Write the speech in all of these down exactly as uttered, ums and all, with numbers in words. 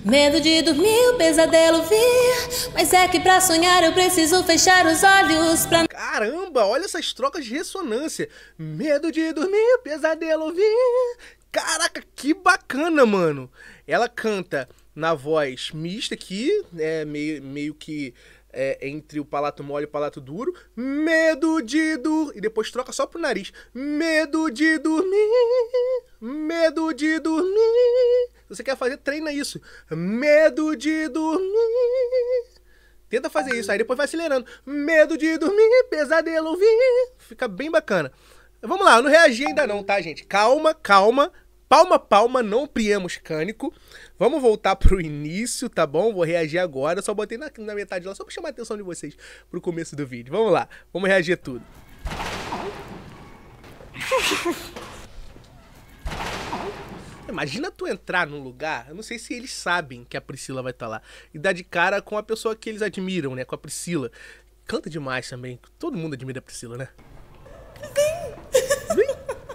Medo de dormir, o pesadelo vir. Mas é que pra sonhar eu preciso fechar os olhos pra... Caramba, olha essas trocas de ressonância. Medo de dormir, o pesadelo vir. Caraca, que bacana, mano. Ela canta na voz mista aqui, é meio, meio que é, entre o palato mole e o palato duro. Medo de dormir. E depois troca só pro nariz. Medo de dormir. Medo de dormir. Se você quer fazer, treina isso. Medo de dormir. Tenta fazer isso, aí depois vai acelerando. Medo de dormir, pesadelo vir. Fica bem bacana. Vamos lá, eu não reagi ainda não, tá, gente? Calma, calma. Palma, palma, não priemos cânico. Vamos voltar pro início, tá bom? Vou reagir agora. Eu só botei na, na metade lá, só pra chamar a atenção de vocês pro começo do vídeo. Vamos lá, vamos reagir tudo. Imagina tu entrar num lugar, eu não sei se eles sabem que a Priscila vai estar lá, e dar de cara com a pessoa que eles admiram, né? Com a Priscila. Canta demais também. Todo mundo admira a Priscila, né? Vem! Vem!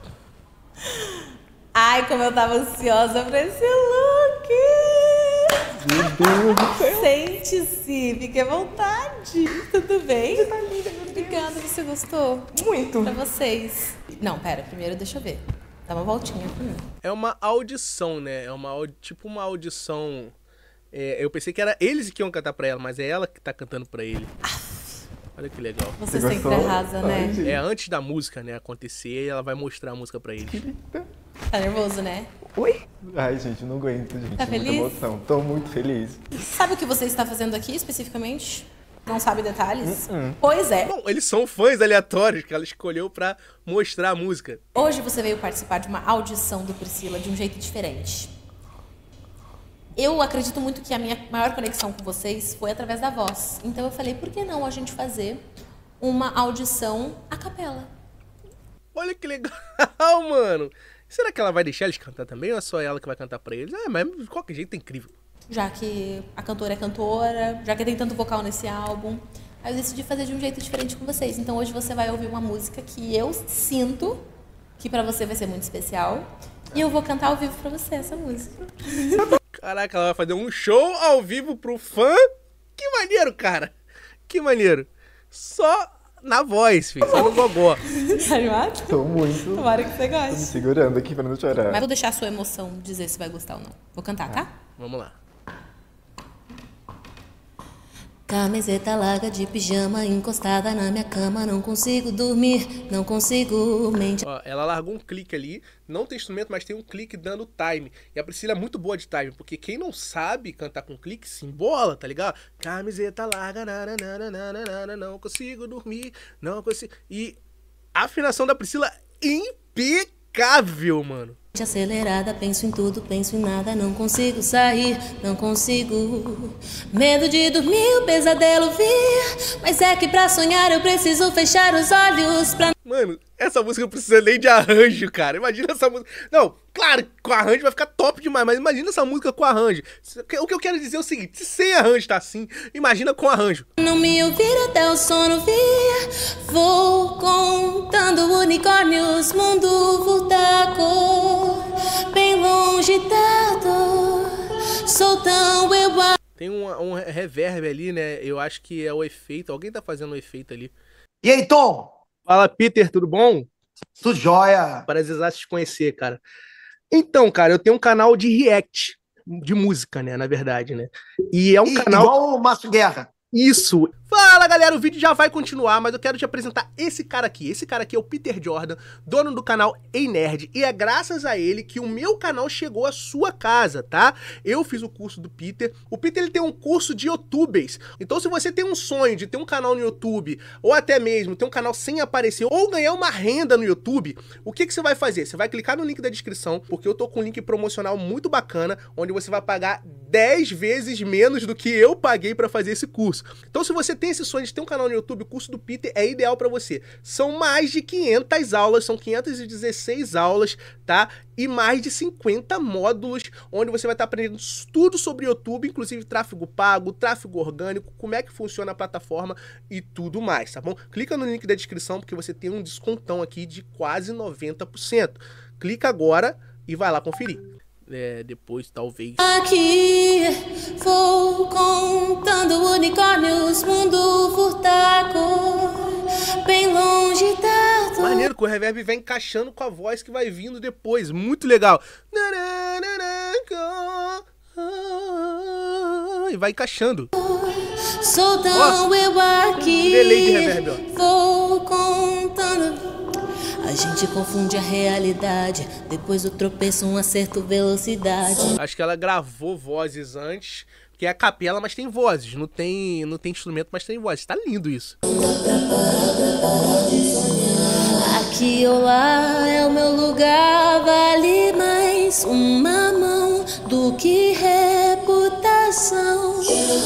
Ai, como eu tava ansiosa pra esse look! Meu Deus do céu! Sente-se, fique à vontade. Tudo bem? Você tá linda, meu Deus. Obrigada, você gostou? Muito! Pra vocês. Não, pera, primeiro deixa eu ver. Dá uma voltinha pra mim. É uma audição, né? É uma audi... tipo uma audição. É, eu pensei que era eles que iam cantar pra ela, mas é ela que tá cantando pra ele. Olha que legal. Você, Você sempre gostou? arrasa, né? Ai, É antes da música, né, acontecer, ela vai mostrar a música pra eles. Tá nervoso, né? Oi? Ai, gente, não aguento, gente. Tá Muita feliz? emoção. Tô muito feliz. Sabe o que você está fazendo aqui, especificamente? Não sabe detalhes? Uh-uh. Pois é. Bom, eles são fãs aleatórios que ela escolheu pra mostrar a música. Hoje você veio participar de uma audição do Priscila de um jeito diferente. Eu acredito muito que a minha maior conexão com vocês foi através da voz. Então eu falei, por que não a gente fazer uma audição a capela? Olha que legal, mano. Será que ela vai deixar eles cantar também ou é só ela que vai cantar pra eles? Ah, mas de qualquer jeito é incrível. Já que a cantora é cantora, já que tem tanto vocal nesse álbum. Aí eu decidi fazer de um jeito diferente com vocês. Então hoje você vai ouvir uma música que eu sinto que pra você vai ser muito especial. E eu vou cantar ao vivo pra você essa música. Caraca, ela vai fazer um show ao vivo pro fã? Que maneiro, cara. Que maneiro. Só na voz, filho. Só no gogó. Tá animado? Tô muito. Tomara que você Tô me goste. segurando aqui pra não chorar. Mas vou deixar a sua emoção dizer se vai gostar ou não. Vou cantar, tá? Vamos lá. Camiseta larga de pijama encostada na minha cama. Não consigo dormir, não consigo mentir. Ó, ela largou um clique ali. Não tem instrumento, mas tem um clique dando time. E a Priscila é muito boa de time, porque quem não sabe cantar com clique se embola, tá ligado? Camiseta larga, nananana, não consigo dormir, não consigo... E a afinação da Priscila é impecável, mano. Acelerada, penso em tudo, penso em nada. Não consigo sair, não consigo. Medo de dormir, o pesadelo vir. Mas é que pra sonhar eu preciso fechar os olhos pra... Mano, essa música não precisa nem de arranjo, cara. Imagina essa música... Não, claro, com arranjo vai ficar top demais, mas imagina essa música com arranjo. O que eu quero dizer é o seguinte, se sem arranjo tá assim, imagina com arranjo. Não me ouvir até o sono vir. Vou contando unicórnios, mundo voltar cor. Bem longe da dor, sou tão eu... Tem um, um reverb ali, né? Eu acho que é o efeito. Alguém tá fazendo um efeito ali. E aí, Tom? Fala, Peter, tudo bom? Tudo jóia? Prazer te conhecer, cara. Então, cara, eu tenho um canal de react, de música, né, na verdade, né? E é um I, canal... Igual o Márcio Guerra. Isso! Fala, galera, o vídeo já vai continuar, mas eu quero te apresentar esse cara aqui. Esse cara aqui é o Peter Jordan, dono do canal Ei Nerd, e é graças a ele que o meu canal chegou à sua casa, tá? Eu fiz o curso do Peter. O Peter, ele tem um curso de youtubers. Então, se você tem um sonho de ter um canal no YouTube, ou até mesmo ter um canal sem aparecer, ou ganhar uma renda no YouTube, o que que você vai fazer? Você vai clicar no link da descrição, porque eu tô com um link promocional muito bacana, onde você vai pagar dez vezes menos do que eu paguei pra fazer esse curso. Então, se você tem esse sonho de ter um canal no YouTube, o curso do Peter é ideal pra você. São mais de quinhentas aulas, são quinhentas e dezesseis aulas, tá? E mais de cinquenta módulos, onde você vai estar aprendendo tudo sobre YouTube, inclusive tráfego pago, tráfego orgânico, como é que funciona a plataforma e tudo mais, tá bom? Clica no link da descrição, porque você tem um descontão aqui de quase noventa por cento. Clica agora e vai lá conferir. É, depois, talvez... Aqui, unicórnios, mundo furtaco, bem longe da dor. Maneiro que o reverb vai encaixando com a voz que vai vindo depois. Muito legal. E vai encaixando. Soltão Ó, eu aqui, delay de reverb, ó. vou contando. A gente confunde a realidade, depois do tropeço um acerto, velocidade. Acho que ela gravou vozes antes, porque é a capela, mas tem vozes. Não tem, não tem instrumento, mas tem vozes. Tá lindo isso. Aqui ou lá é o meu lugar, vale mais uma mão do que reputação.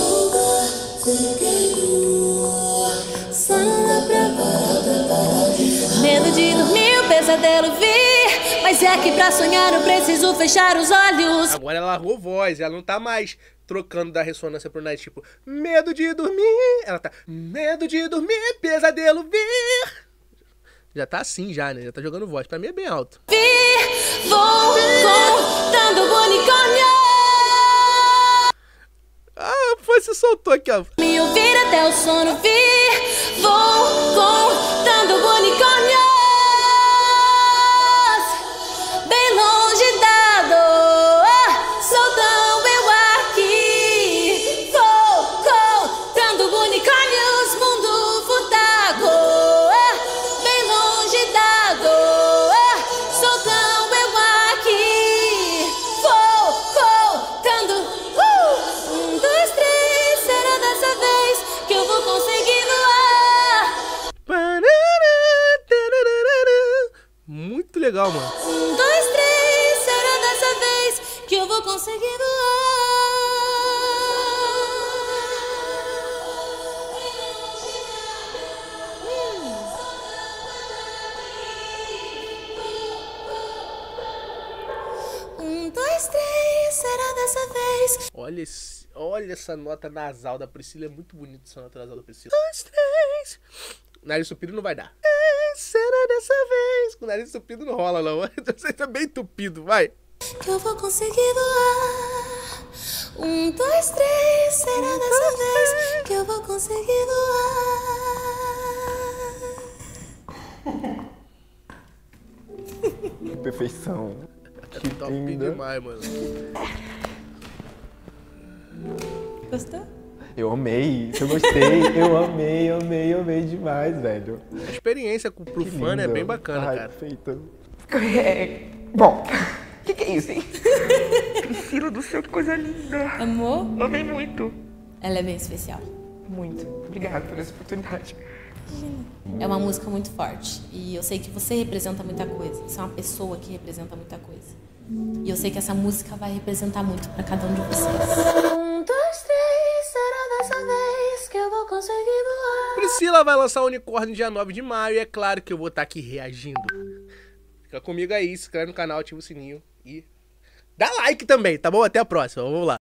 Medo de dormir, o pesadelo vir, mas é que pra sonhar eu preciso fechar os olhos. Agora ela largou voz, ela não tá mais trocando da ressonância pro nariz, tipo, medo de dormir. Ela tá, medo de dormir, pesadelo vir. Já tá assim já, né? Já tá jogando voz. Pra mim é bem alto. Vir, vou contando unicórnio. Ah, foi, se soltou aqui, ó. Me ouvir até o sono vir, vou contando unicórnios, bem longe da dor, soltão eu aqui, vou contando unicórnios, mundo furtaco, bem longe da dor, soltão eu aqui, vou contando. Um, dois, três, será dessa vez que eu vou conseguir voar? Muito legal, mano. Um, dois, três, será dessa vez que eu vou conseguir voar? Um, dois, três, será dessa vez? Olha, esse, olha essa nota nasal da Priscila. É muito bonita essa nota nasal da Priscila. Dois, três. Nariz entupido não vai dar. É, será dessa vez? Com o nariz entupido não rola, não. Você tá bem entupido, vai. Que eu vou conseguir voar. Um, dois, três, será dessa vez que eu vou conseguir voar? Perfeição. Que Top linda. demais, mano. Gostou? Eu amei, eu gostei, eu amei, amei, amei demais, velho. A experiência com, pro Que fã é lindo. bem bacana, Ai, cara. Perfeito. É, bom, o que, que é isso, hein? Priscila do céu, que coisa linda. Amor? Amei muito. Ela é bem especial. Muito. Obrigada por essa oportunidade. É uma música muito forte. E eu sei que você representa muita coisa. Você é uma pessoa que representa muita coisa. E eu sei que essa música vai representar muito pra cada um de vocês. Um, dois, três, será dessa vez que eu vou conseguir voar? Priscila vai lançar o Unicórnio dia nove de maio e é claro que eu vou estar aqui reagindo. Fica comigo aí, se inscreve no canal, ativa o sininho e dá like também, tá bom? Até a próxima, vamos lá.